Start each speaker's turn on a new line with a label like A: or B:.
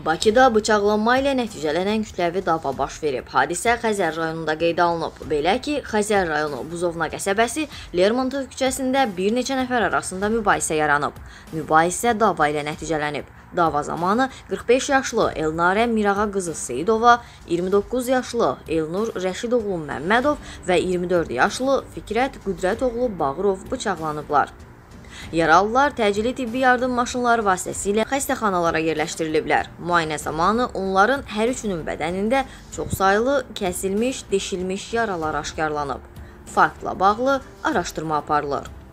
A: Bakıda bıçaqlanma ilə nəticələnən kütləvi dava baş verib. Hadisə Xəzər rayonunda qeydə alınıb. Belə ki, Xəzər rayonu Buzovna qəsəbəsi Lermontov küçəsində bir neçə nəfər arasında mübahisə yaranıb. Mübahisə dava ilə nəticələnib. Dava zamanı 45 yaşlı Elnarə Mirağa qızı Seyidova, 29 yaşlı Elnur Rəşidoğlu Məmmədov və 24 yaşlı Fikrət Qüdrətoğlu Bağırov bıçaqlanıblar. Yaralılar təcili tibbi yardım maşınları vasitəsilə xəstəxanalara yerləşdiriliblər. Müayinə zamanı onların hər üçünün bədənində çoxsaylı kəsilmiş, deşilmiş yaralar aşkarlanıb. Faktla bağlı araşdırma aparılır.